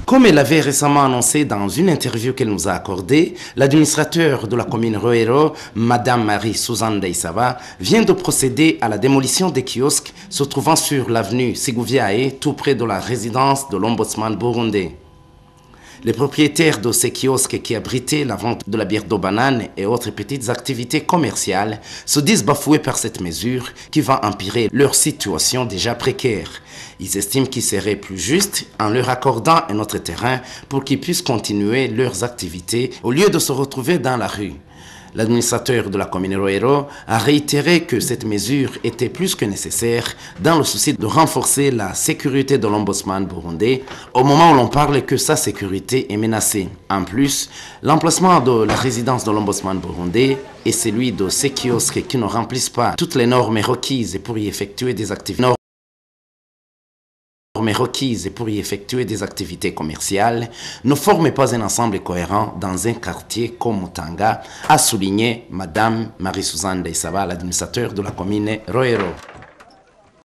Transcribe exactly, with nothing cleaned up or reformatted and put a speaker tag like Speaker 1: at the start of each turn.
Speaker 1: Comme elle avait récemment annoncé dans une interview qu'elle nous a accordée, l'administrateur de la commune Roero, Madame Marie-Suzanne Daïsaba, vient de procéder à la démolition des kiosques se trouvant sur l'avenue Sigouviae, tout près de la résidence de l'ombudsman burundais. Les propriétaires de ces kiosques qui abritaient la vente de la bière de banane et autres petites activités commerciales se disent bafoués par cette mesure qui va empirer leur situation déjà précaire. Ils estiment qu'il serait plus juste en leur accordant un autre terrain pour qu'ils puissent continuer leurs activités au lieu de se retrouver dans la rue. L'administrateur de la commune Roero a réitéré que cette mesure était plus que nécessaire dans le souci de renforcer la sécurité de l'ombudsman burundais au moment où l'on parle que sa sécurité est menacée. En plus, l'emplacement de la résidence de l'ombudsman burundais et celui de ces kiosques qui ne remplissent pas toutes les normes requises pour y effectuer des activités requises pour y effectuer des activités commerciales ne forment pas un ensemble cohérent dans un quartier comme Mutanga, a souligné Madame Marie-Suzanne Daïsaba, l'administrateur de la commune Roero.